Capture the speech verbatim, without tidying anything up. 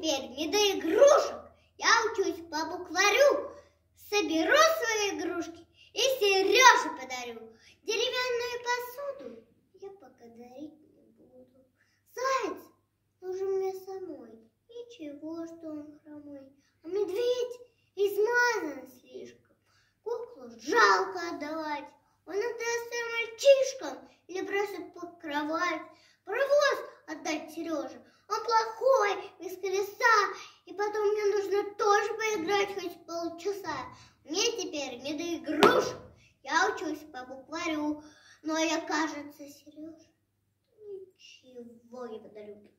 теперь не до игрушек. Я учусь по букварю. Соберу свои игрушки и Сереже подарю. Деревянную посуду я пока дарить не буду. Заяц нужен мне самой. Ничего, что он хромой. А медведь измазан слишком. Куклу жалко отдавать. Он отдаст мальчишкам или бросит под кровать. Паровоз отдать Сереже. Он плохой, без колеса. И потом мне нужно тоже поиграть хоть полчаса. Мне теперь не до игрушек. Я учусь по букварю. Но я, кажется, Сереже ничего не подарю.